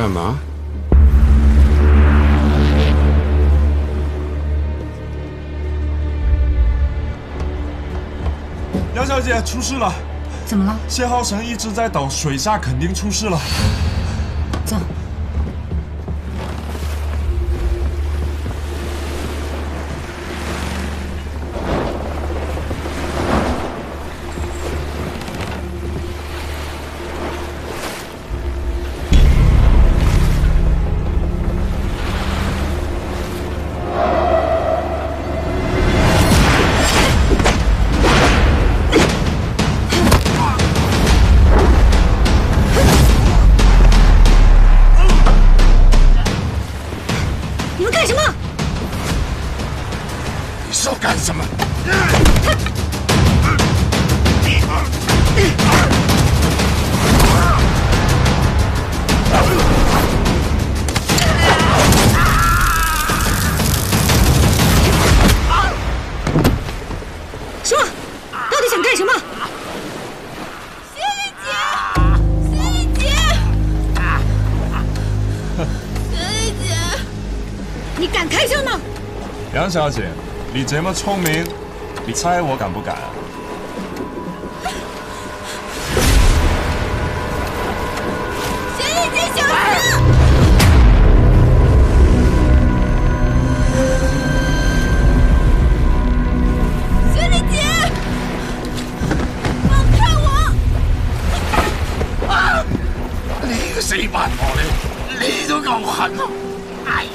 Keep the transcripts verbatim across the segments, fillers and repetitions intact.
干嘛？ 杨小姐，出事了！ 怎么了？ 谢浩成一直在抖，水下肯定出事了。 走。 杨小姐，你这么聪明，你猜我敢不敢啊？ 雪莉姐，小心！雪莉姐，放开我！ 啊！你個死八婆你，你都夠狠啊！哎呀！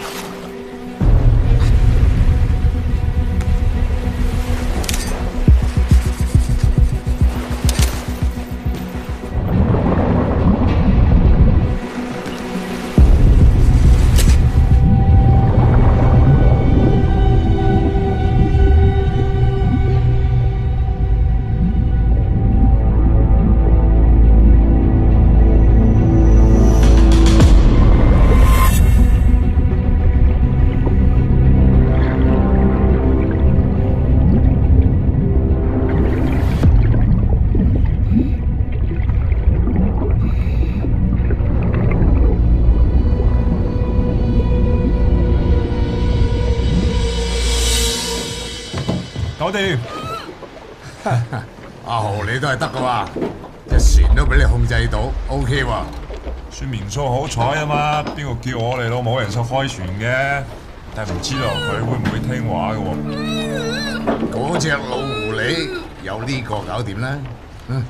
搞掂！ 阿豪你都係得噶嘛，隻船都俾你控制到 ，OK 喎。 算明叔好彩啊嘛，邊個叫我哋老母人叔開船嘅？但係唔知道佢會唔會聽話嘅喎。 嗰隻老狐狸有呢個搞掂啦，嗯。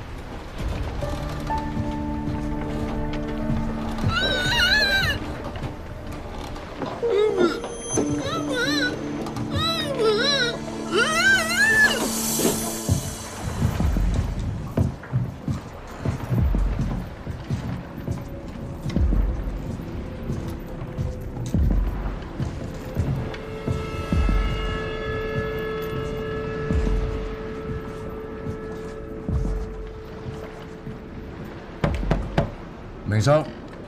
明叔，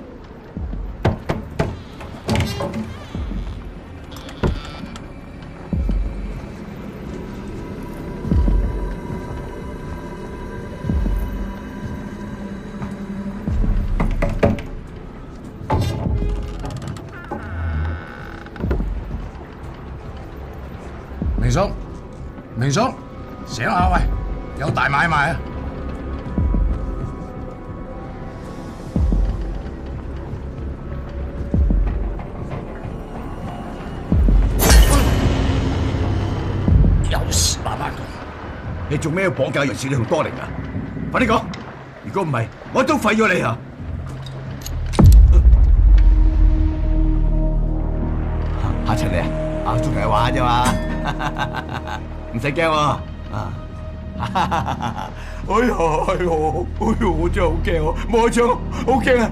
明叔，明叔，醒下喂，有大買賣啊！ 你做咩要綁架楊氏你同多玲啊？快啲講！如果唔係，我都廢咗你啊！嚇親你啊！啊，仲係玩啫嘛，唔使驚喎。啊！哎呀，哎呀，哎呀，我真係好驚喎！摸槍，好驚啊！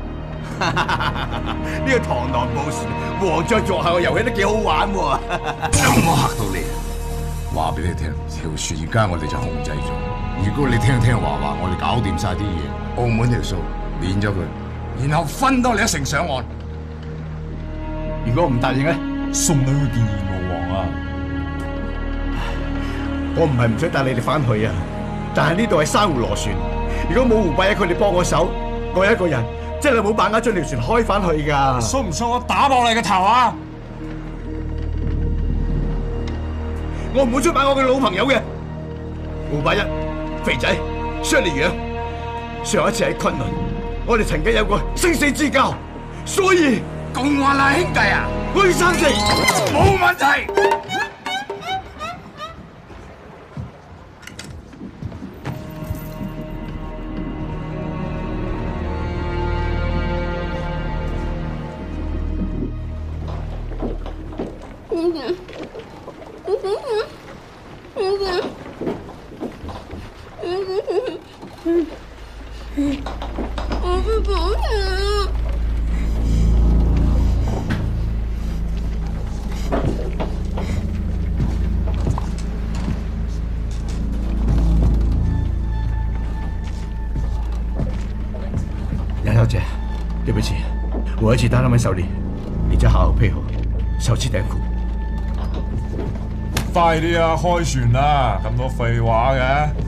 呢個螳螂捕蟬，黃雀作後嘅遊戲都幾好玩喎！ 有冇嚇到你啊？ 話俾你聽，條船而家我哋就控制咗。如果你聽聽話話，我哋搞掂晒啲嘢，澳門條數免咗佢，然後分多你一成上岸。 如果唔答應咧， 送你去見閻羅王啊！ 我唔係唔想帶你哋翻去啊，但係呢度係珊瑚螺旋，如果冇胡伯一佢哋幫我手，我一個人真係冇把握將條船開翻去㗎。 信唔信我打爆你個頭啊？ 我唔會出賣我嘅老朋友嘅。胡八一、肥仔、雙烈陽，上一次喺昆崙，我哋曾經有過生死之交，所以共患難兄弟啊， 去三成冇問題。 杨小姐，对不起，我儿子在他们手里，你就好好配合，小心点苦。 快啲啊，開船啦！咁多廢話嘅。